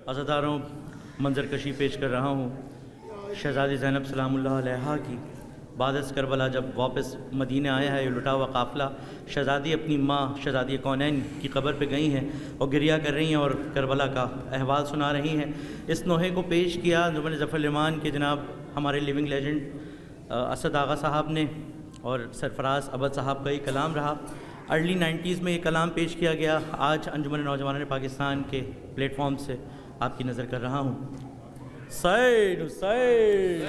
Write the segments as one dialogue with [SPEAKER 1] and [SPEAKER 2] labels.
[SPEAKER 1] عزاداروں منظر کشی پیش کر رہا ہوں شہزادی زینب سلام اللہ علیہا کی بعد از کربلا جب واپس مدینہ آیا ہے یہ لٹا ہوا قافلہ. شہزادی اپنی ماں شہزادی کونین کی قبر پہ گئی ہیں اور گریہ کر رہی ہیں اور کربلا کا احوال سنا رہی ہیں. اس نوحے کو پیش کیا انجمن ظفر الایمان کے جناب ہمارے لیونگ لیجنڈ اسد آغا صاحب نے اور سرفراز ابد صاحب کا یہ کلام رہا. ارلی 90s میں یہ کلام پیش کیا گیا. آج انجمن نوجوانان پاکستان کے پلیٹ فارم سے آپ کی نظر کر رہا ہوں. حسین حسین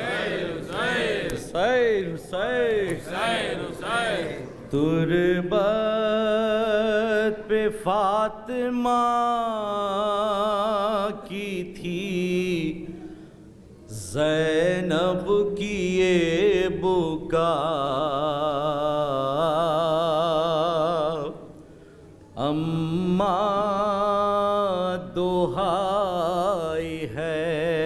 [SPEAKER 1] حسین حسین تربت پہ فاطمہ کی تھی زینب کی یہ بکا اماں دہائی ہے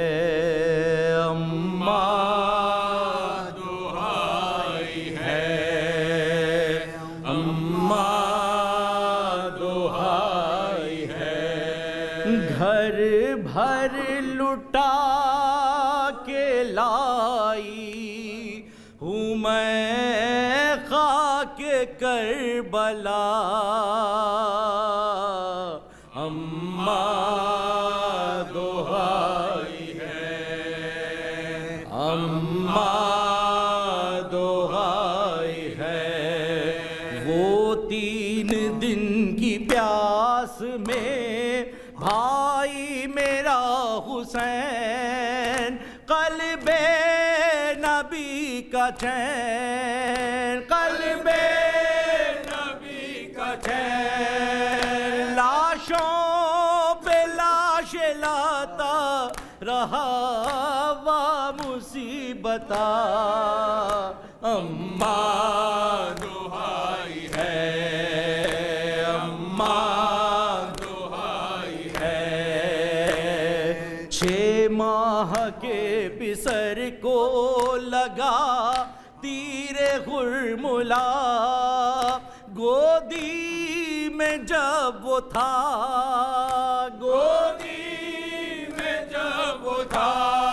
[SPEAKER 1] گھر بھر لٹا کے لائی ہوں میں خاک کربلا اماں دہائی ہے اماں دہائی ہے. وہ 3 دن کی پیاس میں بھائی میرا حسین قلب نبی کا چین قلب نبی کا چین لاشوں پہ لاش لاتا رہا وہ مصیبتا اماں دہائی ہے اماں 6 ماہ کے پسر کو لگا تیر غرملا گودی میں جب وہ تھا گودی میں جب وہ تھا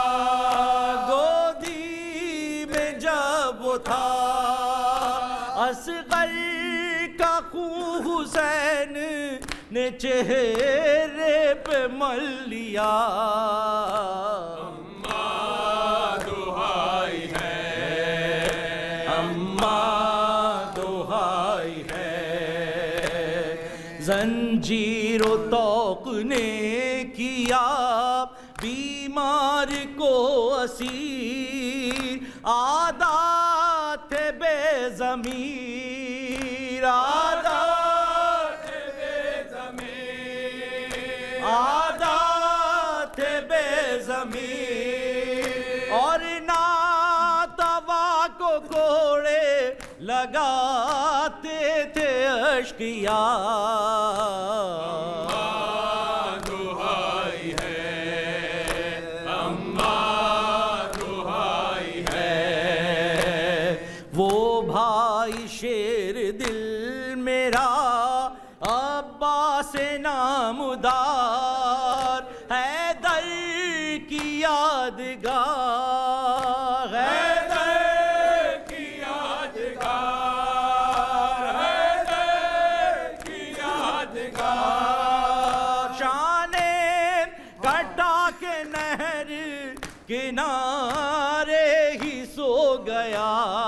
[SPEAKER 1] گودی میں جب وہ تھا اصغر کا خون حسین نے چہرے پہ مل لیا اماں دہائی ہے اماں دہائی ہے. زنجیر و طوق نے کیا بیمار کو اسیر عادات تھے بے ضمیر عادات بے ضمیر اور ناتوا کو کوڑے لگاتے تھے اشقیا اماں دہائی ہے اماں دہائی ہے. وہ بھائی شیر دل میرا عباس نامدار حیدر کی یادگار حیدر کی یادگار حیدر کی یادگار شان کٹا کے نہر کنارے ہی سو گیا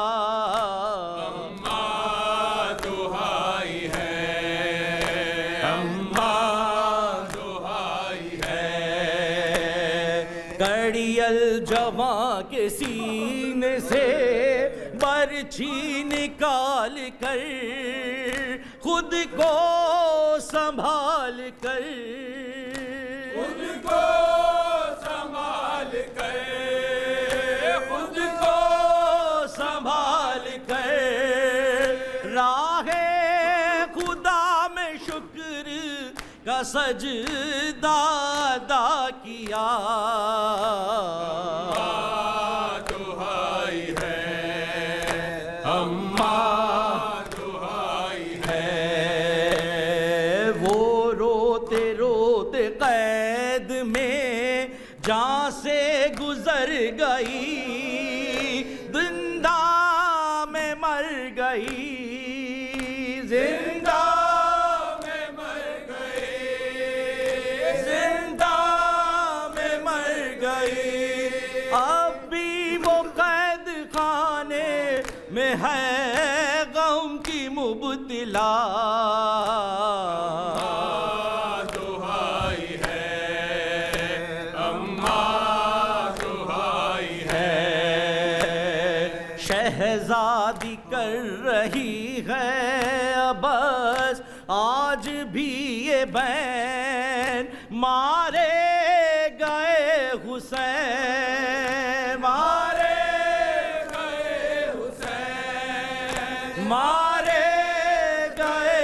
[SPEAKER 1] الجواں کے سینے سے برچھی نکال کر خود کو سنبھال کر خود کو سنبھال کر خود کو سنبھال کر راہ خدا میں شکر کا سجدہ ادا کیا اماں دہائی ہے اماں دہائی ہے. وہ روتے روتے قید میں جہاں سے گزر گئی زندہ میں مر گئی زندہ میں مر گئی زندہ میں مر گئی اب بھی وہ قید خانے میں ہے غم کی مبتلا شہزادی کر رہی ہے بس آج بھی یہ بین مارے گئے حسین مارے گئے حسین مارے گئے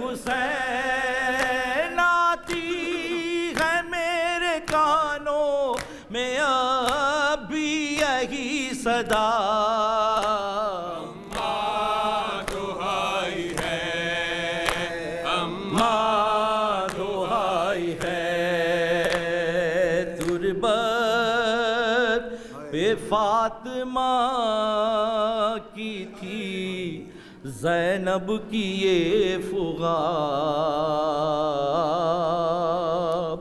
[SPEAKER 1] حسین آتی ہے میرے کانوں میں اب بھی یہی صدا فاطمہ کی تھی زینب کی یہ فغان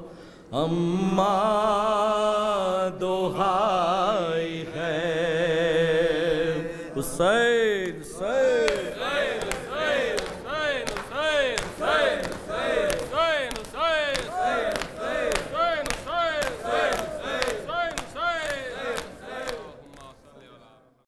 [SPEAKER 1] اماں دہائی ہے حسین حسین